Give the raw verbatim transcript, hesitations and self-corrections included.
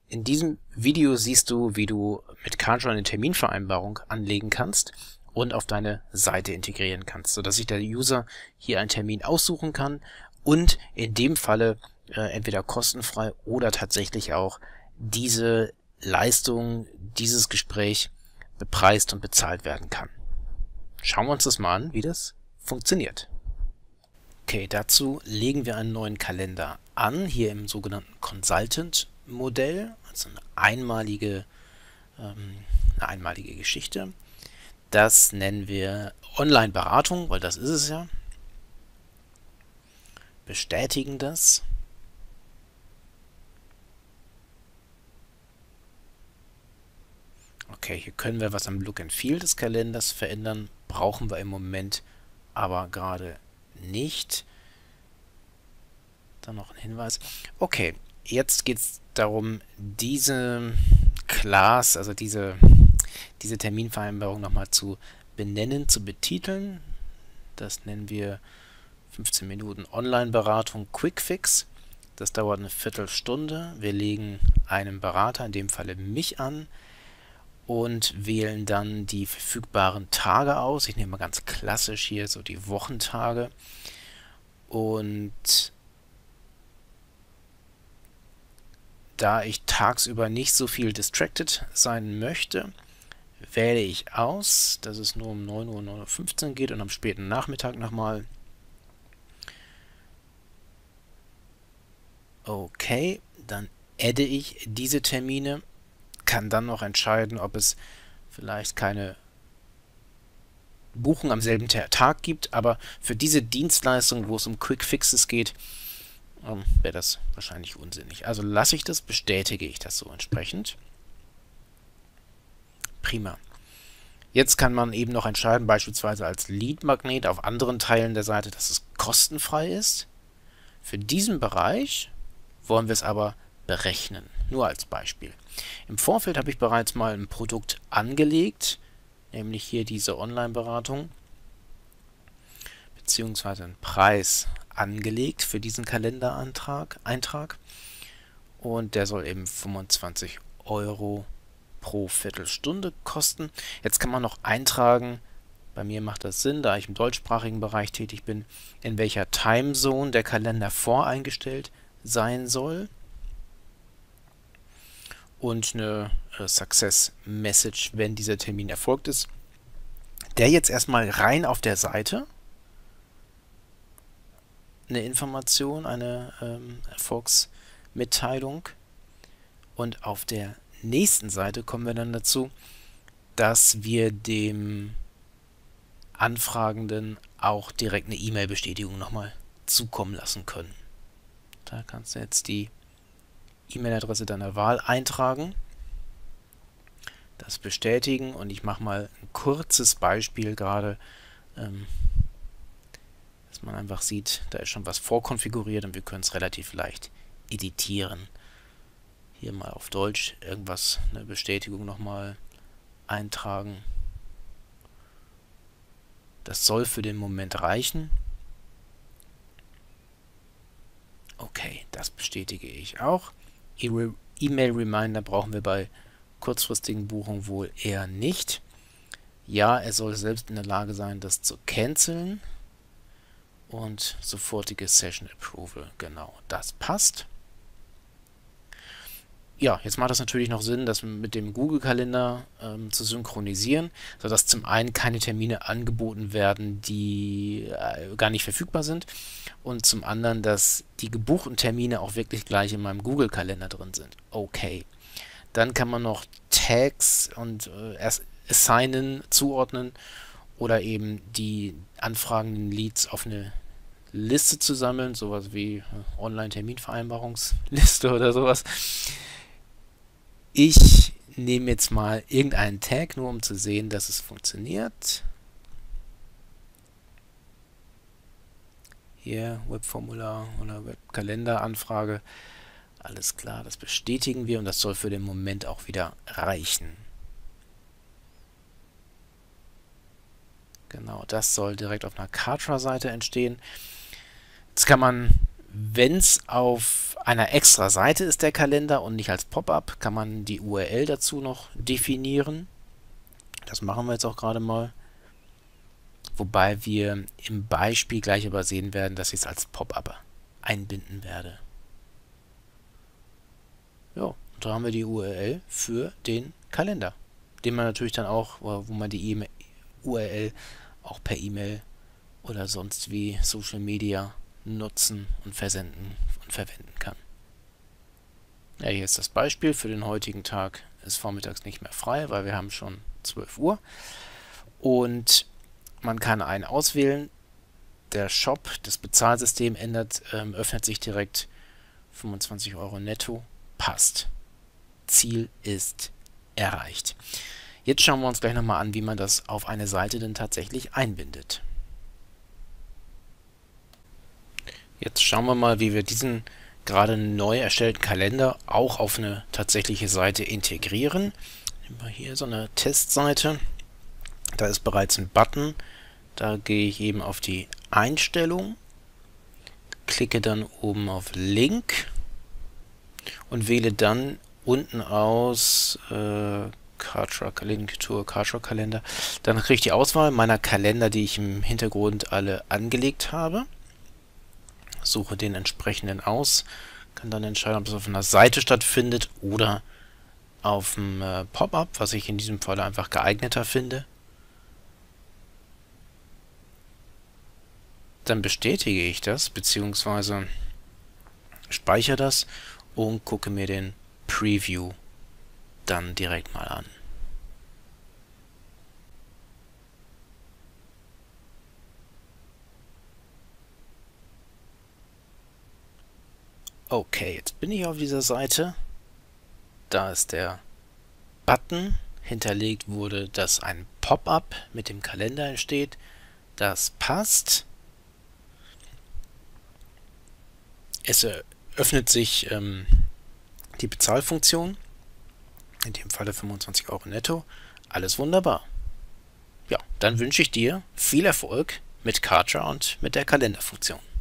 In diesem Video siehst du, wie du mit Kartra eine Terminvereinbarung anlegen kannst und auf deine Seite integrieren kannst, sodass sich der User hier einen Termin aussuchen kann und in dem Falle äh, entweder kostenfrei oder tatsächlich auch diese Leistung, dieses Gespräch bepreist und bezahlt werden kann. Schauen wir uns das mal an, wie das funktioniert. Okay, dazu legen wir einen neuen Kalender an, hier im sogenannten Consultant-Modell, also eine einmalige, ähm, eine einmalige Geschichte. Das nennen wir Online-Beratung, weil das ist es ja. Bestätigen das. Okay, hier können wir was am Look and Feel des Kalenders verändern, brauchen wir im Moment aber gerade nicht. Dann noch ein Hinweis. Okay, jetzt geht es darum, diese Class, also diese, diese Terminvereinbarung nochmal zu benennen, zu betiteln. Das nennen wir fünfzehn Minuten Online-Beratung Quick Fix. Das dauert eine Viertelstunde. Wir legen einen Berater, in dem Falle mich, an und wählen dann die verfügbaren Tage aus. Ich nehme mal ganz klassisch hier so die Wochentage. Und da ich tagsüber nicht so viel distracted sein möchte, wähle ich aus, dass es nur um neun Uhr, neun Uhr fünfzehn geht und am späten Nachmittag nochmal. Okay, dann adde ich diese Termine, kann dann noch entscheiden, ob es vielleicht keine Buchung am selben Tag gibt, aber für diese Dienstleistung, wo es um Quick Fixes geht, ähm, wäre das wahrscheinlich unsinnig. Also lasse ich das, bestätige ich das so entsprechend. Prima. Jetzt kann man eben noch entscheiden, beispielsweise als Lead-Magnet auf anderen Teilen der Seite, dass es kostenfrei ist. Für diesen Bereich wollen wir es aber berechnen. Nur als Beispiel. Im Vorfeld habe ich bereits mal ein Produkt angelegt, nämlich hier diese Online-Beratung, beziehungsweise einen Preis angelegt für diesen Kalenderantrag, Eintrag. Und der soll eben fünfundzwanzig Euro pro Viertelstunde kosten. Jetzt kann man noch eintragen, bei mir macht das Sinn, da ich im deutschsprachigen Bereich tätig bin, in welcher Timezone der Kalender voreingestellt sein soll. Und eine äh, Success Message, wenn dieser Termin erfolgt ist. Der jetzt erstmal rein auf der Seite eine Information, eine ähm, Erfolgsmitteilung. Und auf der nächsten Seite kommen wir dann dazu, dass wir dem Anfragenden auch direkt eine E-Mail-Bestätigung nochmal zukommen lassen können. Da kannst du jetzt die E-Mail-Adresse deiner Wahl eintragen, das bestätigen und ich mache mal ein kurzes Beispiel gerade, ähm, dass man einfach sieht, da ist schon was vorkonfiguriert und wir können es relativ leicht editieren. Hier mal auf Deutsch irgendwas, eine Bestätigung nochmal eintragen. Das soll für den Moment reichen. Okay, das bestätige ich auch. E-Mail-Reminder brauchen wir bei kurzfristigen Buchungen wohl eher nicht. Ja, er soll selbst in der Lage sein, das zu canceln. Und sofortige Session Approval, genau, das passt. Ja, jetzt macht es natürlich noch Sinn, das mit dem Google-Kalender ähm, zu synchronisieren, sodass zum einen keine Termine angeboten werden, die äh, gar nicht verfügbar sind und zum anderen, dass die gebuchten Termine auch wirklich gleich in meinem Google-Kalender drin sind. Okay. Dann kann man noch Tags und äh, assignen, zuordnen oder eben die anfragenden Leads auf eine Liste zu sammeln, sowas wie äh, Online-Terminvereinbarungsliste oder sowas. Ich nehme jetzt mal irgendeinen Tag, nur um zu sehen, dass es funktioniert. Hier Webformular oder Webkalenderanfrage. Alles klar, das bestätigen wir und das soll für den Moment auch wieder reichen. Genau, das soll direkt auf einer Kartra-Seite entstehen. Jetzt kann man Wenn es auf einer extra Seite ist, der Kalender, und nicht als Pop-up, kann man die U R L dazu noch definieren. Das machen wir jetzt auch gerade mal. Wobei wir im Beispiel gleich aber sehen werden, dass ich es als Pop-up einbinden werde. Ja, und da haben wir die U R L für den Kalender, den man natürlich dann auch, wo man die E-Mail, U R L auch per E-Mail oder sonst wie Social Media nutzen und versenden und verwenden kann. Ja, hier ist das Beispiel. Für den heutigen Tag ist vormittags nicht mehr frei, weil wir haben schon zwölf Uhr. Und man kann einen auswählen. Der Shop, das Bezahlsystem ändert, ähm, öffnet sich direkt. fünfundzwanzig Euro netto. Passt. Ziel ist erreicht. Jetzt schauen wir uns gleich nochmal an, wie man das auf eine Seite denn tatsächlich einbindet. Jetzt schauen wir mal, wie wir diesen gerade neu erstellten Kalender auch auf eine tatsächliche Seite integrieren. Nehmen wir hier so eine Testseite. Da ist bereits ein Button. Da gehe ich eben auf die Einstellung, klicke dann oben auf Link und wähle dann unten aus äh, Kartra, Link to Kartra Kalender. Dann kriege ich die Auswahl meiner Kalender, die ich im Hintergrund alle angelegt habe. Suche den entsprechenden aus, kann dann entscheiden, ob es auf einer Seite stattfindet oder auf dem äh, Pop-up, was ich in diesem Fall einfach geeigneter finde. Dann bestätige ich das, beziehungsweise speichere das und gucke mir den Preview dann direkt mal an. Okay, jetzt bin ich auf dieser Seite. Da ist der Button. Hinterlegt wurde, dass ein Pop-up mit dem Kalender entsteht. Das passt. Es öffnet sich ähm, die Bezahlfunktion. In dem Falle fünfundzwanzig Euro netto. Alles wunderbar. Ja, dann wünsche ich dir viel Erfolg mit Kartra und mit der Kalenderfunktion.